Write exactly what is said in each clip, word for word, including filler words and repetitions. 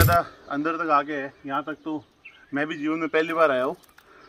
ज़्यादा अंदर तक आ गए हैं, यहाँ तक तो मैं भी जीवन में पहली बार आया हूँ।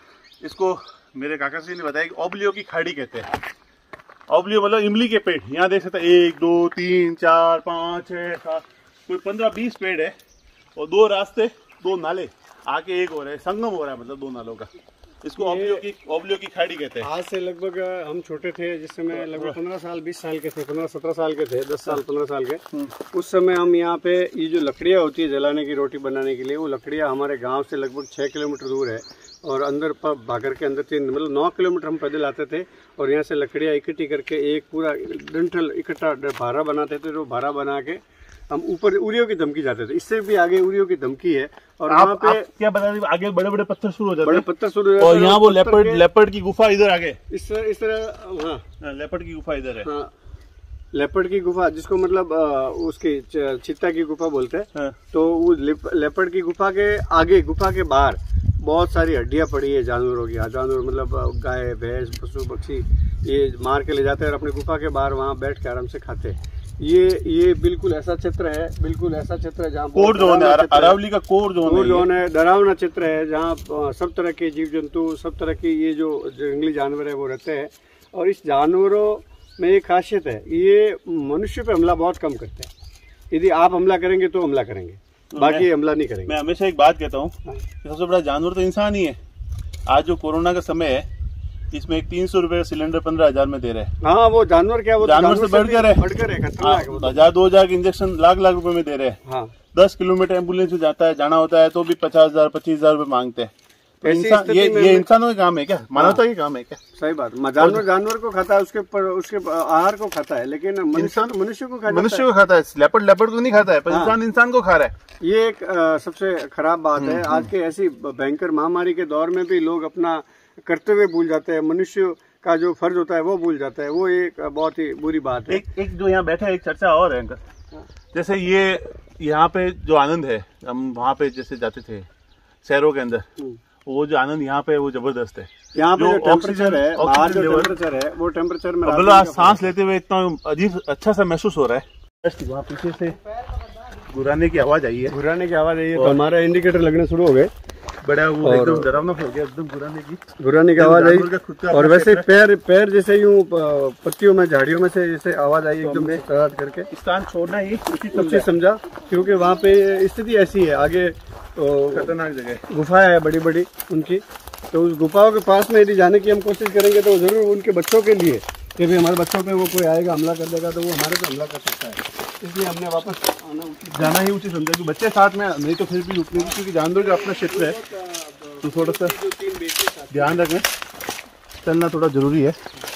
इसको मेरे काका जी ने बताया कि ओबलियो की खाड़ी कहते हैं। ओबलियो मतलब इमली के पेड़। यहाँ देख सकते हैं एक दो तीन चार पाँच छः सात कोई पंद्रह बीस पेड़ है और दो रास्ते दो नाले आके एक हो रहे हैं, संगम हो रहा है मतलब दो नालों का। इसको ओबलियो की ओबलियो की खाड़ी कहते हैं। आज से लगभग हम छोटे थे जिस समय लगभग पंद्रह साल बीस साल के थे, पंद्रह सत्रह साल के थे, दस साल पंद्रह साल के, उस समय हम यहाँ पे ये जो लकड़ियाँ होती है जलाने की रोटी बनाने के लिए, वो लकड़ियाँ हमारे गांव से लगभग छः किलोमीटर दूर है और अंदर भागर के अंदर तीन मतलब नौ किलोमीटर हम पैदल आते थे और यहाँ से लकड़ियाँ इकट्ठी करके एक पूरा डंठल इकट्ठा भारा बनाते थे। जो भारा बना के हम ऊपर उरियो की धमकी जाते थे। इससे भी आगे उरियो की धमकी है और वहाँ पे आप क्या बता रहे, आगे बड़े बड़े पत्थर शुरू हो जाते हैं, बड़े पत्थर शुरू हो जाते और यहाँ वो लेपर्ड लेपर्ड की गुफा इधर आगे इस तरह इस तरह हाँ लेपर्ड की गुफा इधर है। हाँ लेपर्ड की गुफा, जिसको मतलब आ, उसकी चित्ता की गुफा बोलते हैं। हाँ। तो वो लेपर्ड की गुफा के आगे, गुफा के बाहर बहुत सारी हड्डियां पड़ी है जानवरों की। जानवर मतलब गाय भैंस पशु पक्षी ये मार के ले जाते हैं और अपनी गुफा के बाहर वहाँ बैठ के आराम से खाते हैं। ये ये बिल्कुल ऐसा चित्र है, बिल्कुल ऐसा चित्र है जहाँ कोर जोन है, अरावली का कोर जोन कोर जोन है, डरावना चित्र है जहाँ सब तरह के जीव जंतु, सब तरह की ये जो जंगली जानवर है वो रहते हैं। और इस जानवरों में एक खासियत है, ये मनुष्य पे हमला बहुत कम करते हैं। यदि आप हमला करेंगे तो हमला करेंगे, बाकी हमला नहीं करेंगे। मैं हमेशा एक बात कहता हूँ, सबसे बड़ा जानवर तो इंसान ही है। आज जो कोरोना का समय है इसमें एक तीन सौ रुपए का सिलेंडर पंद्रह हजार में दे रहे हैं। हाँ वो जानवर क्या, वो जानवर से बढ़कर है, बढ़कर है, खतरनाक है। हजार दो हजार के इंजेक्शन लाख लाख रुपए में दे रहे हैं। हाँ। दस किलोमीटर एम्बुलेंस में जाता है, जाना होता है तो भी पचास हजार पच्चीस हजार रुपए मांगते हैं। तो इंसान, ये ये इंसानों का काम है क्या? मानवता का काम है क्या? सही बात। जानवर जानवर को खाता है, उसके पर, उसके आहार को खाता है, लेकिन मनुष्य मनुष्य को खाता मनुष्य को खाता है। लेपर्ड लेपर्ड को नहीं खाता है, पर इंसान इंसान को खा रहा है। ये एक सबसे खराब बात है। आज के ऐसी भयंकर महामारी के दौर में भी लोग अपना कर्तव्य भूल जाते हैं, मनुष्य का जो फर्ज होता है वो भूल जाता है। वो एक बहुत ही बुरी बात है। एक, एक जो यहाँ बैठा है, एक चर्चा और है, जैसे ये यहाँ पे जो आनंद है, हम वहाँ पे जैसे जाते थे शहरों के अंदर, वो जो आनंद यहाँ पे वो जबरदस्त है। यहाँ पे जो टेम्परेचर है, बाहर जो टेम्परेचर है, वो टेम्परेचर में मतलब सांस लेते हुए इतना अजीब अच्छा सा महसूस हो रहा है। वहाँ पीछे से गुराने की आवाज आई है, गुराने की आवाज आई है, तो हमारा इंडिकेटर लगने शुरू हो गए। बड़ा वो एकदम डरावना हो गया, एकदम गुराने की गुराने की आवाज आई। और वैसे पैर पैर जैसे यूं पत्तियों में, झाड़ियों में से जैसे आवाज आई एकदम सराहत करके। स्थान छोड़ना ही उचित समझा, क्योंकि वहाँ पे स्थिति ऐसी है। आगे खतरनाक जगह गुफाएं है बड़ी बड़ी उनकी, तो उस गुफाओं के पास में यदि जाने की हम कोशिश करेंगे तो जरूर उनके बच्चों के लिए, कि भी हमारे बच्चों पे वो कोई आएगा हमला कर देगा तो वो हमारे पे हमला कर सकता है। इसलिए हमने वापस आना उचित जाना ही उचित समझा कि बच्चे साथ में नहीं तो फिर भी रुकने की, क्योंकि जानवर का अपना क्षेत्र है तो थोड़ा सा ध्यान रखना, चलना थोड़ा जरूरी है।